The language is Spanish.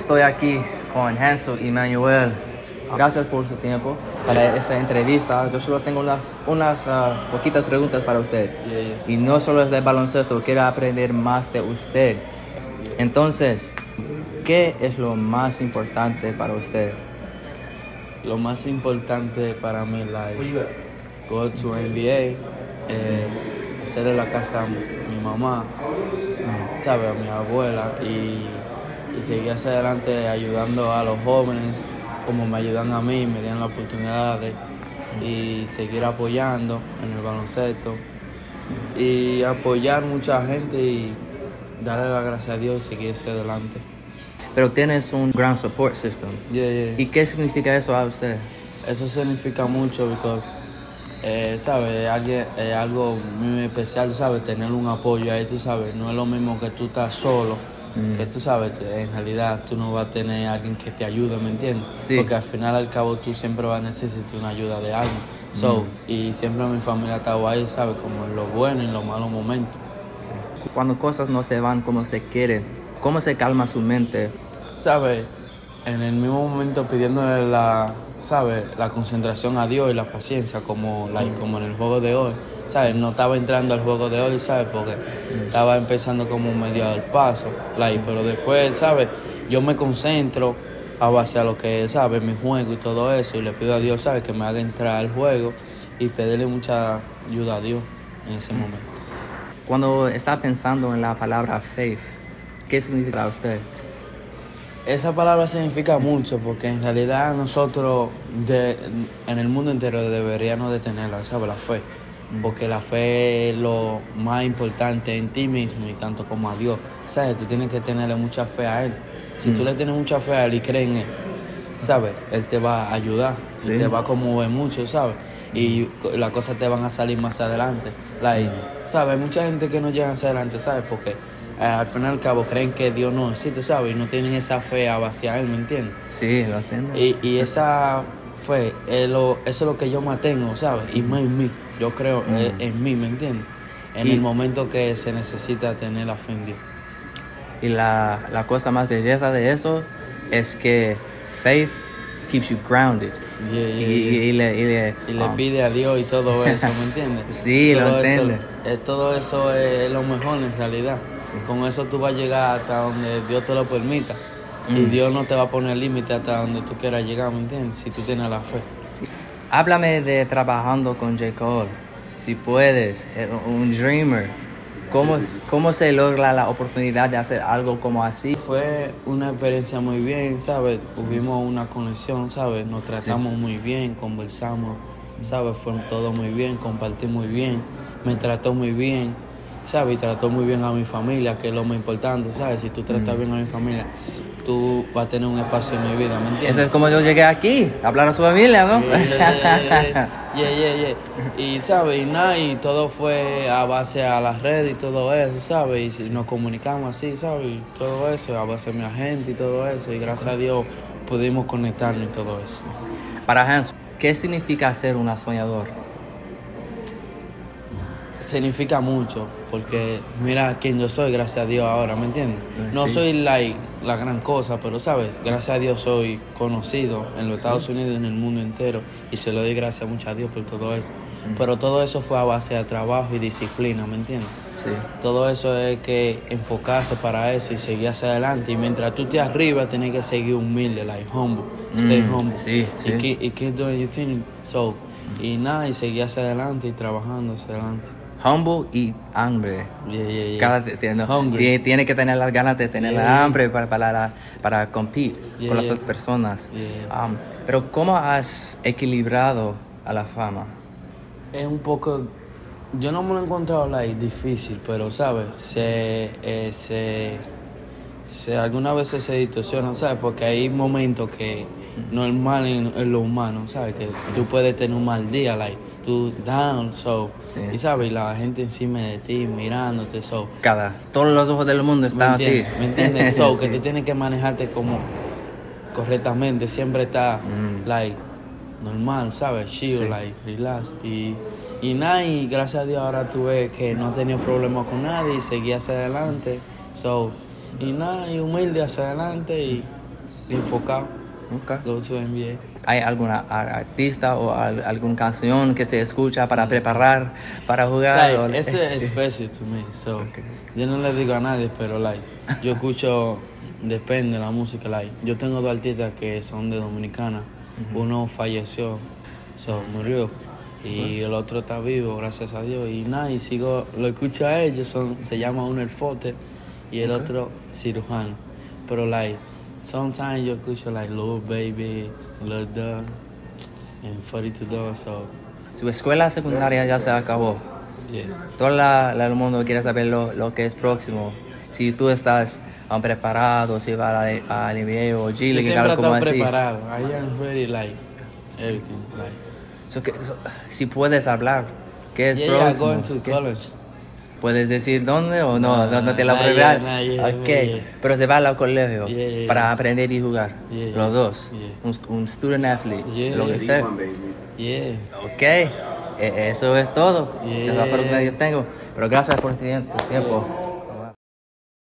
Estoy aquí con Hansel y Manuel. Gracias por su tiempo para esta entrevista. Yo solo tengo unas poquitas preguntas para usted. Y no solo es de baloncesto, quiero aprender más de usted. Entonces, ¿qué es lo más importante para usted? Lo más importante para mí es go to NBA, hacerle la casa a mi mamá, ¿sabe? A mi abuela y seguir hacia adelante ayudando a los jóvenes como me ayudan a mí, me dan la oportunidad y seguir apoyando en el baloncesto y apoyar mucha gente y darle las gracias a Dios y seguir hacia adelante. Pero tienes un gran support system. Yeah. ¿Y qué significa eso a usted? Eso significa mucho porque, ¿sabes? Algo muy especial, ¿sabes? Tener un apoyo ahí, tú sabes. No es lo mismo que tú estás solo, que tú sabes, en realidad tú no vas a tener a alguien que te ayude, ¿me entiendes? Sí. Porque al final al cabo tú siempre vas a necesitar una ayuda de alguien. Y siempre mi familia ha estado ahí, ¿sabes? Como en los buenos y en los malos momentos. Cuando cosas no se van como se quieren, ¿cómo se calma su mente? ¿Sabes? En el mismo momento pidiéndole la concentración a Dios y la paciencia, como en el juego de hoy, ¿sabes? No estaba entrando al juego de hoy, ¿sabes? Porque estaba empezando como medio al paso, pero después, ¿sabes? Yo me concentro a base a lo que, ¿sabes? Mi juego y todo eso, y le pido a Dios, ¿sabes? Que me haga entrar al juego y pedirle mucha ayuda a Dios en ese momento. Cuando está pensando en la palabra faith, ¿qué significa para usted? Esa palabra significa mucho porque en realidad nosotros en el mundo entero deberíamos de tenerla, ¿sabes? La fe. Porque la fe es lo más importante en ti mismo y tanto como a Dios. ¿Sabes? Tú tienes que tenerle mucha fe a Él. Si tú le tienes mucha fe a Él y crees en Él, ¿sabes? Él te va a ayudar y te va a conmover mucho, ¿sabes? Y las cosas te van a salir más adelante. ¿Sabes? Hay mucha gente que no llega hacia adelante, ¿sabes? Porque al fin y al cabo creen que Dios no existe, ¿sabes? Y no tienen esa fe a vaciar, ¿me entiendes? Sí, lo entiendo. Y esa fe, eso es lo que yo mantengo, ¿sabes? Y más en mí, yo creo en mí, ¿me entiendes? En el momento que se necesita tener la fe en Dios. Y la cosa más belleza de eso es que faith keeps you grounded. Y le pide a Dios y todo eso, ¿me entiendes? Sí, lo entiendo. Todo eso es lo mejor en realidad. Con eso tú vas a llegar hasta donde Dios te lo permita. Y Dios no te va a poner límite hasta donde tú quieras llegar, ¿me entiendes? Si tú tienes la fe. Sí. Háblame de trabajando con J. Cole. Si puedes, un dreamer. ¿Cómo se logra la oportunidad de hacer algo como así? Fue una experiencia muy bien, ¿sabes? Tuvimos una conexión, ¿sabes? Nos tratamos muy bien, conversamos, ¿sabes? Fue todo muy bien, compartí muy bien, me trató muy bien, ¿sabes? Y trató muy bien a mi familia, que es lo más importante, ¿sabes? Si tú tratas bien a mi familia, tú vas a tener un espacio en mi vida, ¿me entiendes? Eso es como yo llegué aquí, a hablar a su familia, ¿no? Yeah. Y, ¿sabes? Y todo fue a base a las redes y todo eso, ¿sabes? Y nos comunicamos así, ¿sabes? Y todo eso, a base de mi agente y todo eso. Y gracias a Dios pudimos conectarnos y todo eso. Para Hans, ¿qué significa ser un soñador? Significa mucho, porque mira quién yo soy, gracias a Dios ahora, ¿me entiendes? No soy la gran cosa, pero sabes, gracias a Dios soy conocido en los Estados Unidos y en el mundo entero, y se lo doy gracias mucho a Dios por todo eso. Pero todo eso fue a base de trabajo y disciplina, ¿me entiendes? Sí. Todo eso es que enfocarse para eso y seguir hacia adelante, y mientras tú estés arriba, tienes que seguir humilde, humble, stay humble. Sí. Y keep doing your thing, y seguir hacia adelante y trabajando hacia adelante. Humble y hambre. Yeah. Tiene que tener las ganas de tener la hambre para competir con las otras personas. Pero ¿cómo has equilibrado a la fama? Es un poco... Yo no me lo he encontrado difícil, pero, ¿sabes? Algunas veces se distorsiona, ¿sabes? Porque hay momentos que normal en lo humano, ¿sabes? Que tú puedes tener un mal día, tú down, y sabes, la gente encima de ti mirándote, todos los ojos del mundo están a ti. ¿Me entiendes? Que tú tienes que manejarte como correctamente, siempre está normal, ¿sabes? Chill, relax. Y gracias a Dios ahora tú ves que no he tenido problemas con nadie y seguí hacia adelante. Y humilde hacia adelante y enfocado. Okay. Go to NBA. ¿Hay alguna artista o alguna canción que se escucha para preparar para jugar? Like, eso es especial to me. So, yo no le digo a nadie, pero like, yo escucho, depende de la música. Like, yo tengo dos artistas que son de Dominicana. Uno falleció, murió. Y el otro está vivo, gracias a Dios. Y nada, y lo escucho a ellos. Se llama uno El Fote y el otro Cirujano. Pero like, sometimes yo escucho like Lil Baby, Lil Durk, and 42 Doors. So, Su escuela secundaria ya se acabó. yeah. Todo el mundo quiere saber lo que es próximo. Si tú estás preparado, si vas a NBA o G Yo League, siempre algo como estoy así. preparado. I am ready, like, everything. Like, Si puedes hablar, ¿qué es yeah, próximo? going to ¿Qué? college. ¿Puedes decir dónde o no? No te la Nah, probar. yeah, yeah, Okay. yeah. Pero se va al colegio Yeah. para aprender y jugar. Yeah. Los dos. Yeah. Un student athlete. Yeah. Lo que esté. Yeah. Ok. Eso es todo. Yeah. Ya es la pregunta que yo tengo. Pero gracias por tu tiempo.